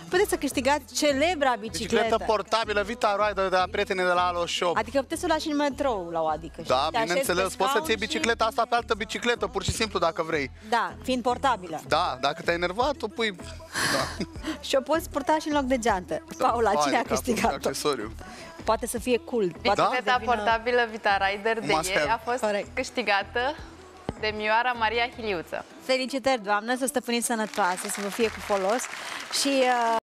puteți să câștigați celebra bicicletă. Bicicletă portabilă Vita Rider de la prietenii de la Alo Shop. Adică puteți să o lași și în metrou la o adică. Da, bineînțeles, poți să-ți iei bicicleta asta pe altă bicicletă, pur și simplu, dacă vrei. Da, fiind portabilă. Da, dacă te-ai enervat, o pui... Da. Și o poți purta și în loc de geantă. Paula, cine a câștigat-o? Accesoriu. Poate să fie cool. Bicicleta portabilă Vita Rider de ieri a fost câștigată de Mioara Maria Hiliuță. Felicitări, doamnă, să stăpâniți sănătoasă, să vă fie cu folos și...